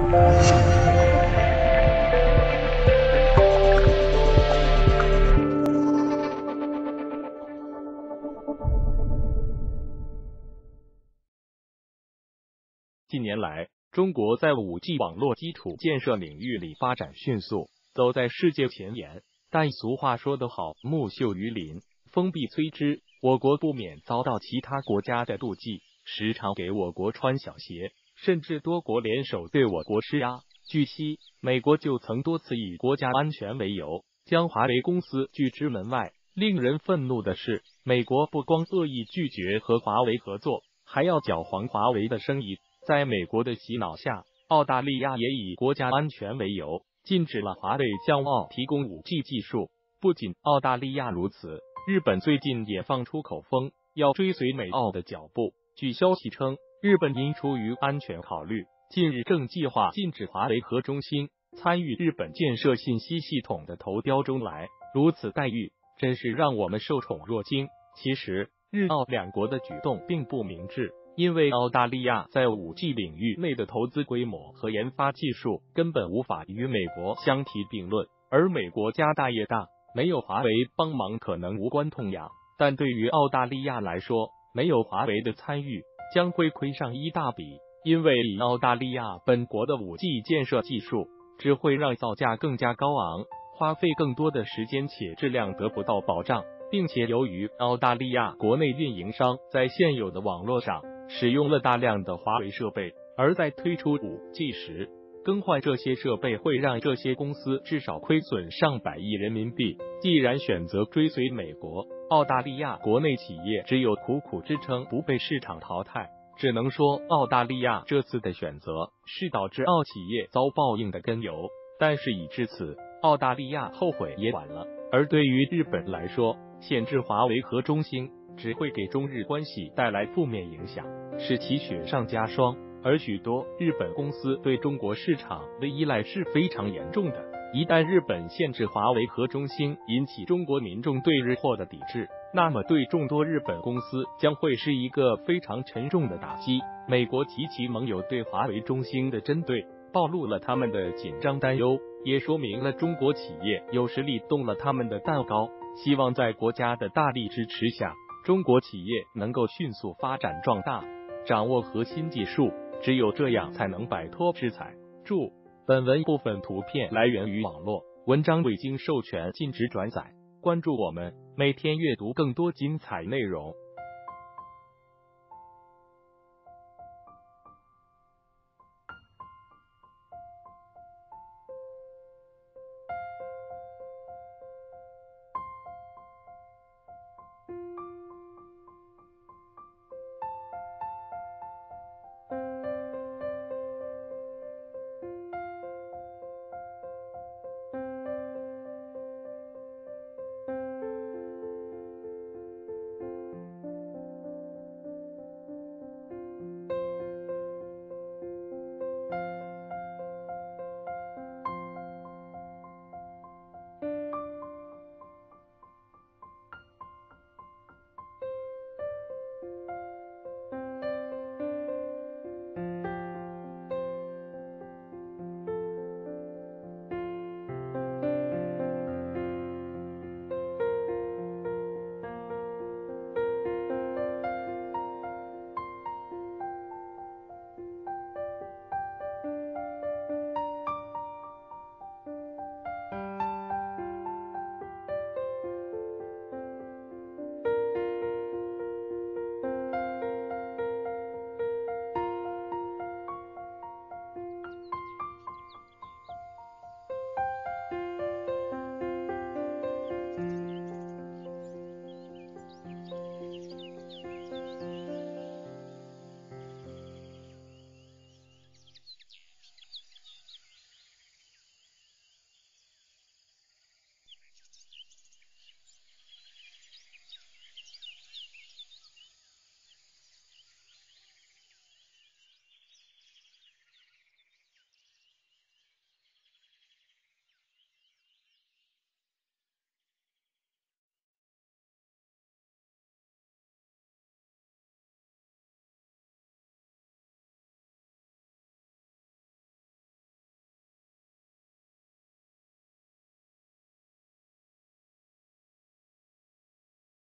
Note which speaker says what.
Speaker 1: 近年来，中国在 5G 网络基础建设领域里发展迅速，走在世界前沿。但俗话说得好，木秀于林，风必摧之。我国不免遭到其他国家的妒忌，时常给我国穿小鞋，甚至多国联手对我国施压。据悉，美国就曾多次以国家安全为由，将华为公司拒之门外。令人愤怒的是，美国不光恶意拒绝和华为合作，还要搅黄华为的生意。在美国的洗脑下，澳大利亚也以国家安全为由，禁止了华为向澳提供 5G 技术。不仅澳大利亚如此，日本最近也放出口风，要追随美澳的脚步。据消息称，日本因出于安全考虑，近日正计划禁止华为和中兴参与日本建设信息系统的投标中来。如此待遇，真是让我们受宠若惊。其实，日澳两国的举动并不明智。因为澳大利亚在 5G 领域内的投资规模和研发技术根本无法与美国相提并论，而美国家大业大，没有华为帮忙可能无关痛痒，但对于澳大利亚来说，没有华为的参与将会亏上一大笔，因为以澳大利亚本国的 5G 建设技术，只会让造价更加高昂，花费更多的时间且质量得不到保障，并且由于澳大利亚国内运营商在现有的网络上使用了大量的华为设备，而在推出 5G 时，更换这些设备会让这些公司至少亏损上百亿人民币。既然选择追随美国，澳大利亚国内企业只有苦苦支撑，不被市场淘汰。只能说，澳大利亚这次的选择是导致澳企业遭报应的根由。但是已至此，澳大利亚后悔也晚了。而对于日本来说，限制华为和中兴只会给中日关系带来负面影响，使其雪上加霜。而许多日本公司对中国市场的依赖是非常严重的，一旦日本限制华为和中兴，引起中国民众对日货的抵制，那么对众多日本公司将会是一个非常沉重的打击。美国及其盟友对华为、中兴的针对，暴露了他们的紧张担忧，也说明了中国企业有实力动了他们的蛋糕。希望在国家的大力支持下，中国企业能够迅速发展壮大，掌握核心技术，只有这样才能摆脱制裁。注：本文部分图片来源于网络，文章未经授权禁止转载。关注我们，每天阅读更多精彩内容。